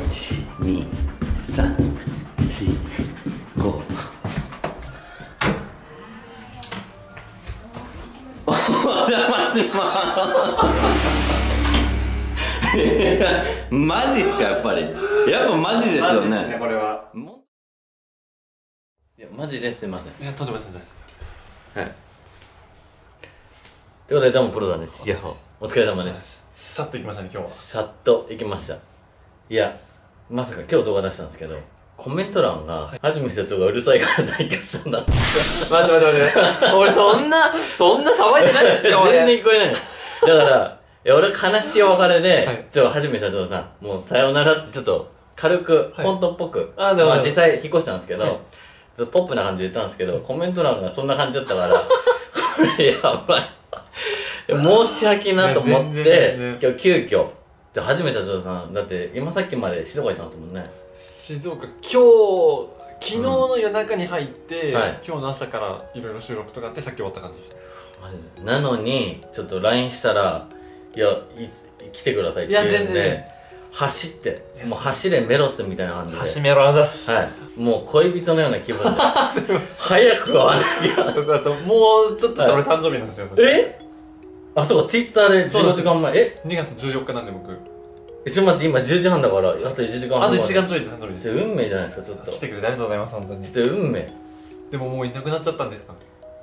12345。お邪魔しますマジっすか？やっぱりやっぱマジですよね。 マジですね、これは。 いやマジです。すいません。 いや、とんでもないです。 はい。ということでどうもプロダンです。いやお疲れ様です。 さっといきましたね、今日は。 さっと行きました。いやまさか今日動画出したんですけど、コメント欄が安住社長がうるさいから退去したんだって。 待って俺そんな騒いでないですよ。 全然聞こえない。だからいや俺悲しいお別れで、 はい、 はじめ社長さんもうさようならってちょっと軽くコントっぽく、 まあ実際引っ越したんですけど、 はい、 ちょっとポップな感じで言ったんですけど、コメント欄がそんな感じだったからこれやばい申し訳なと思って今日急遽ではじめ社長さんだって今さっきまで静岡行ったんですもんね。 静岡昨日の夜中に入って、はい、今日の朝からいろいろ収録とかあってさっき終わった感じです。 マジでなのにちょっと LINE したらいや来てくださいって言うんで走ってもう走れメロスみたいな感じで走メロあざす、 はい、もう恋人のような気分で早く会わなきゃあともうちょっとした俺誕生日なんですよ。 あ、そうか、ツイッターで15時間前。 2月14日なんで僕。 ちょっと待って、今10時半だから、あと1時間半。 あと1時間ちょいで誕生日です。 運命じゃないですか、ちょっと。 来てくれてありがとうございます、本当に。 ちょっと運命。 でももういなくなっちゃったんですか？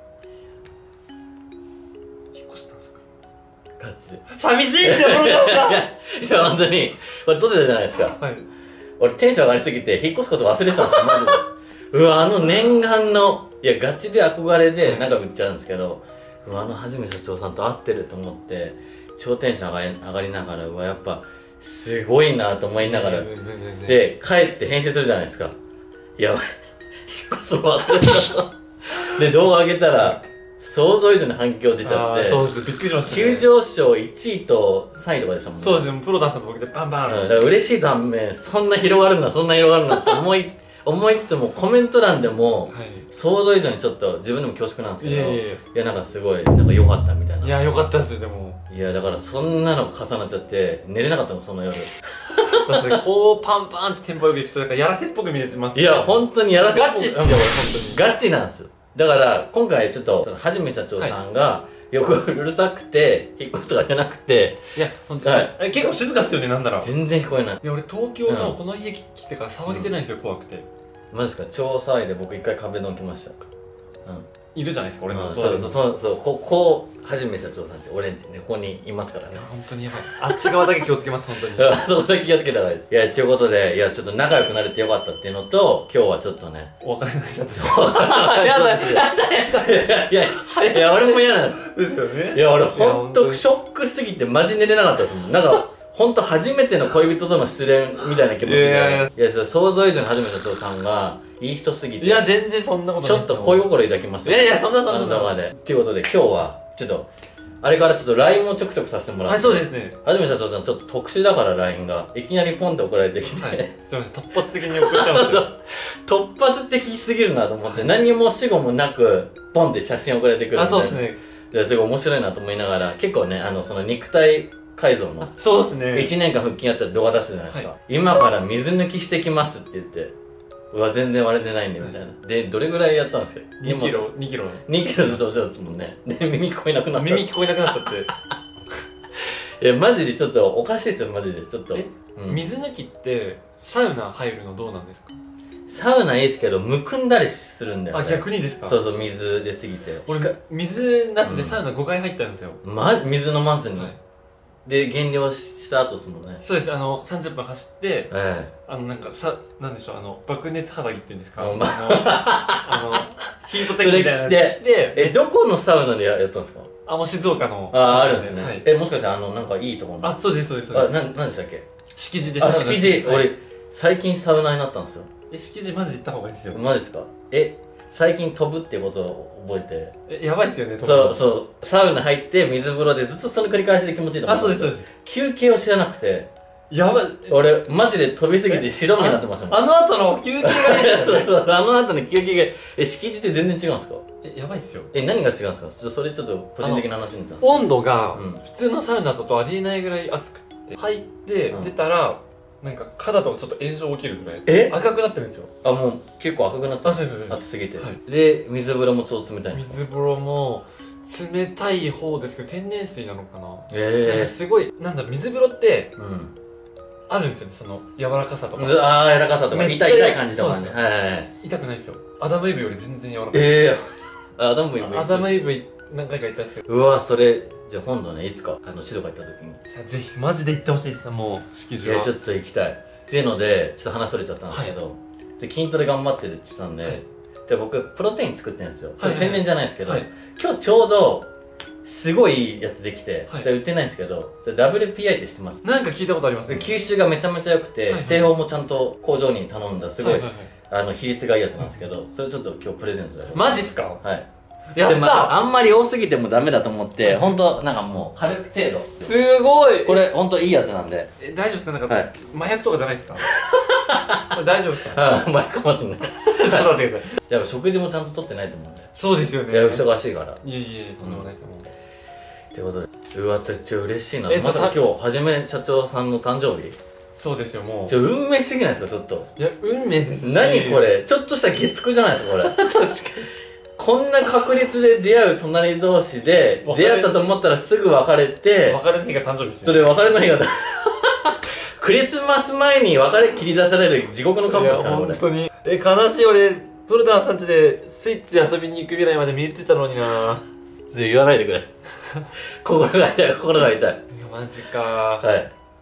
引っ越したんですか？ ガチで。 寂しいって思うのか。 いや、本当に、これ撮ってたじゃないですか。はい。俺テンション上がりすぎて、引っ越すこと忘れてたんですよ、マジで。うわ、念願の、いや、ガチで憧れで仲良く言っちゃうんですけど、はじめ社長さんと会ってると思って超テンション上がりながら、うわやっぱすごいなと思いながらで帰って編集するじゃないですか。やばい引っ越すの忘れたで動画上げたら想像以上に反響出ちゃって、 そうです、びっくりしましたね。 急上昇1位と3位とかでしたもんね。 そうですね、プロダンさんと僕でバンバン、 だから嬉しい反面そんな広がるんだそんな広がるんだって思いつつもコメント欄でも想像以上にちょっと自分でも恐縮なんですけど、いやなんかすごいなんか良かったみたいな。 いや良かったですよ。でもいやだからそんなの重なっちゃって寝れなかったのその夜。 こうパンパンってテンポよくいくとなんかやらせっぽく見えてます。 いや本当にやらせっぽくガチっすよ、俺本当にガチなんですよ。だから今回ちょっとはじめ社長さんがよくうるさくて引っ越しとかじゃなくて、 いや本当に結構静かっすよね。なんだろう、 全然聞こえない。いや俺東京のこの家来てから騒げてないんですよ、怖くて。 マジですか？超騒いで僕一回壁ドン来ました。 いるじゃないですか俺の。 そうこうはじめ社長さんちオレンジねここにいますからね。 本当にやばい。あっち側だけ気をつけます本当に。 あそこだけ気をつけた方がいい。いやということでいやちょっと仲良くなれてよかったっていうのと今日はちょっとねお別れになっちゃって。 やだいや俺も嫌なんですよね。いや俺ほんとショックすぎてマジ寝れなかったですもん。なんかほんと初めての恋人との失恋みたいな気持ちで、いや想像以上にはじめ社長さんがいい人すぎて、 いや全然そんなことない。 ちょっと恋心抱きました。 いやそんな動画でっていうことで今日はちょっとあれからちょっと LINE もちょくちょくさせてもらって。 そうですね。 はじめ社長さんちょっと特殊だから LINE がいきなりポンって送られてきて、 すいません突発的に送っちゃうんですよ。 突発的すぎるなと思って何も死後もなくポンって写真送られてくるんで、 そうですね。 すごい面白いなと思いながら結構ねその肉体改造のそうですね 1年間腹筋やったら動画出したじゃないですか。今から水抜きしてきますって言って、うわ全然割れてないねみたいな。でどれぐらいやったんですか ？2キロずつ押したんですもんね。で耳聞こえなくなった。 耳聞こえなくなっちゃって。 いやマジでちょっとおかしいですよマジでちょっと。 水抜きってサウナ入るのどうなんですか？ サウナいいですけどむくんだりするんだよね。 あ逆にですか？ そう水で過ぎて。 俺水なしでサウナ5回入ったんですよ。 水飲まずに。で減量した後ですもんね。 そうです。30分走って、なんかなんでしょう、爆熱肌着っていうんですか、ヒートテックみたいなの着て、 どこのサウナでやったんですか？ もう静岡の。 あるんですね。もしかしてなんかいいところの。 そうですそうです。 何でしたっけ？ 敷地です。 敷地。俺最近サウナになったんですよ。 敷地マジで行った方がいいですよ。 マジですか？最近飛ぶってことを覚えて。 やばいっすよね。 そうサウナ入って水風呂でずっとその繰り返しで気持ちいいと思うんですよ。 そうです。 休憩を知らなくて、 やばい。 俺マジで飛びすぎて白目になってましたもん。 あの後の休憩がね。 あの後の休憩が敷地って全然違うんですか？ やばいっすよ。 何が違うんですか？それちょっと個人的な話になったんです。 温度が普通のサウナだとありえないぐらい熱くて、入って出たらなんか肌とかちょっと炎症起きるぐらい赤くなってるんですよ。 あ、もう結構赤くなっちゃう。熱すぎて、で水風呂も超冷たいんですか？ 水風呂も冷たい方ですけど天然水なのかな。すごいなんだ、水風呂ってあるんですよね、その柔らかさとか。 ああ、柔らかさとか痛い感じとかね。 痛くないですよ。アダムイブより全然柔らかい。 アダムイブ、 アダムイブ何回か行ったんですけど。 うわ、それじゃあ今度ね、いつかシドが行った時にぜひマジで行ってほしいです。もう式場はちょっと行きたいっていうので、ちょっと話それちゃったんですけど、で筋トレ頑張ってるって言ってたんで、で僕プロテイン作ってるんですよ。ちょっと宣伝じゃないですけど、今日ちょうどすごいいいやつできて、売ってないんですけど、WPI って知ってます？ なんか聞いたことありますね。 吸収がめちゃめちゃ良くて、製法もちゃんと工場に頼んだすごい比率がいいやつなんですけど、それちょっと今日プレゼントだよ。 マジっすか？ はい。 やった。 あんまり多すぎてもダメだと思って、本当なんかもう軽く程度。 すごい。 これ本当いいやつなんで。 大丈夫ですか？なんか麻薬とかじゃないですか？これ大丈夫ですか？ 麻薬かもしれない。 ちょっと待ってください。 やっぱ食事もちゃんと取ってないと思うんで。 そうですよね。 いや、忙しいから。 いえいえ、とんでもないですよ。 ってことで、うわ、ちょ嬉しいな。まさか今日はじめ社長さんの誕生日。 そうですよ、もう運命すぎないですか？ちょっと。 いや、運命ですし。 何これ、ちょっとした月9じゃないですか、これ。確かに。こんな確率で出会う隣同士で出会ったと思ったらすぐ別れて、 別れの日が誕生日ですよ。 それ別れの日がクリスマス前に別れ切り出される地獄のカップルですから、これ。 本当に悲しい。俺プルダンさん家でスイッチ遊びに行くぐらいまで見えてたのにな。 言わないでくれ。心が痛い、心が痛い。 いや、マジか。 はい。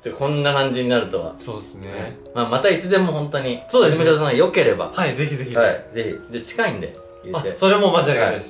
こんな感じになるとは。 そうですね。 またいつでも本当に、そうですね、社長さん良ければ。 はい、ぜひぜひ。 はい、ぜひ。で、近いんで。 あ、それもマジでありがたいです。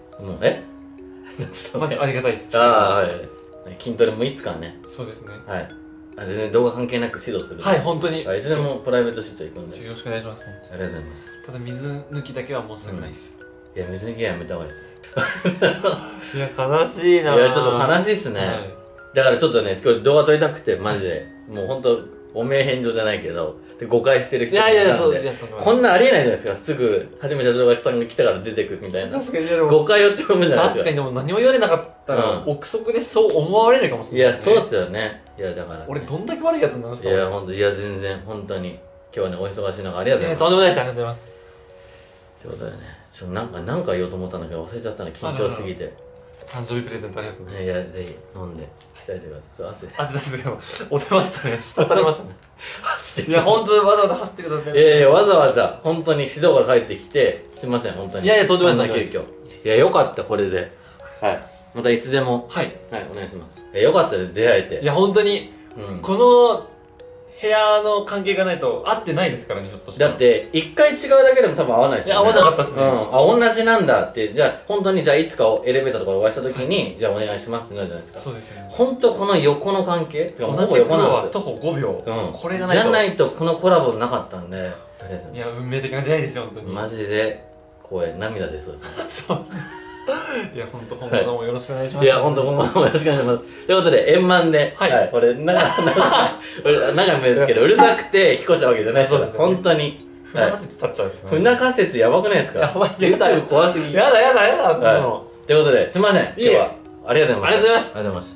マジありがたいです。 はい。筋トレもいつかね。 そうですね。 はい。全然動画関係なく指導する。 はい、本当に。 いつでもプライベート出張行くんで。 よろしくお願いします。 ありがとうございます。 ただ水抜きだけはもうしたくないです。 いや、水抜きはやめた方がいいです。 いや、悲しいな。 いや、ちょっと悲しいっすね。だからちょっとね、今日動画撮りたくて、マジで。もう本当お名返上じゃないけど、誤解してる人がいたんで、こんなありえないじゃないですか。すぐ、はじめ社長さんが来たから出てくみたいな。 確かに。 誤解を超無じゃないですか。 確かに、でも何も言われなかったら、憶測でそう思われないかもしれない。 いや、そうっすよね。いや、だから。 俺、どんだけ悪いやつなんですか？ いや、ほんと、いや、全然、本当に。今日はね、お忙しい中、ありがとうございます。 とんでもないです。ありがとうございます。 ってことでね、なんか言おうと思ったんだけど、忘れちゃったね、緊張しすぎて。 誕生日プレゼントありがとうございます。 いや、ぜひ、飲んで。鍛えてください。 汗出してお出ましたね。滴れましたね。走っていや、本当にわざわざ走ってください。 いやいや、わざわざ、本当に指導から帰ってきて、すいません、本当に。いやいや、とんでもないです。急遽。いや、よかった、これで。はい。またいつでも。はい。はい、お願いします。よかったです、出会えて。 いや、本当に、この部屋の関係がないと合ってないですからね、ひょっとして。 だって、一回違うだけでも多分合わないですよね。 いや、合わなかったですね。 同じなんだって、じゃあ、本当に、じゃあ、いつかエレベーターとかでお会いした時に、じゃあ、お願いしますってなるじゃないですか。 そうですよね。 本当この横の関係、 同じフロア徒歩5秒。 これがないと。じゃないと、このコラボなかったんで、とりあえず。 いや、運命的な出会いですよ、本当に。 マジで、涙出そうですね。そう。 いや、本当今後ともよろしくお願いします。 いや、本当今後ともよろしくお願いします。ということで、円満で、はい、これ、長めですけど、うるさくて引っ越したわけじゃないですから、本当に。 不仲説立っちゃうんですね。 不仲説やばくないですか？ やばい。 YouTube 怖すぎ。 やだやだやだ、そんなの。 ということで、すみません、今日はありがとうございました。 ありがとうございます。 ありがとうございます。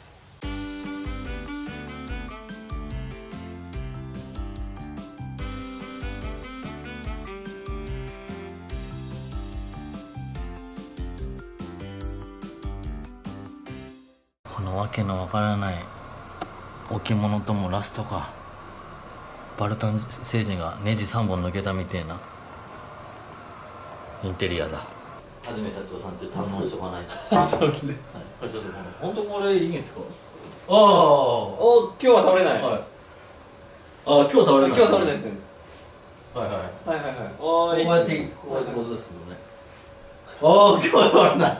このわけのわからない置物ともラストか。バルタン星人がネジ3本抜けたみてえなインテリアだ。はじめ社長さんち堪能しとかないと。そうね。はい。ちょっと本当これいいんですか？ ああ、今日は倒れない。はい。 ああ、今日倒れない。 今日は倒れないですね。 はいはい。 はいはいはい。 こうやってことですもんね。ああ、今日は倒れない。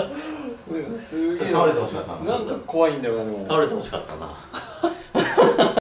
すげえ倒れてほしかったな。 なんか怖いんだよな、でも。 倒れてほしかったな。